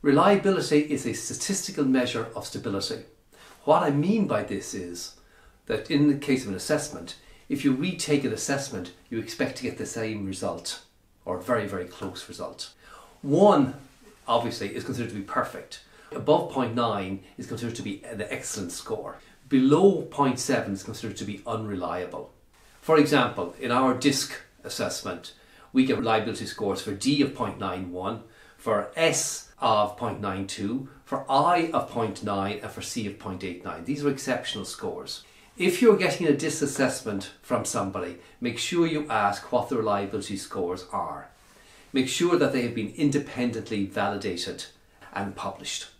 Reliability is a statistical measure of stability. What I mean by this is that in the case of an assessment, if you retake an assessment, you expect to get the same result or a very, very close result. 1, obviously, is considered to be perfect. Above 0.9 is considered to be an excellent score. Below 0.7 is considered to be unreliable. For example, in our DISC assessment, we get reliability scores for D of 0.91, for S of 0.92, for I of 0.9 and for C of 0.89. These are exceptional scores. If you're getting a DISC assessment from somebody, make sure you ask what the reliability scores are. Make sure that they have been independently validated and published.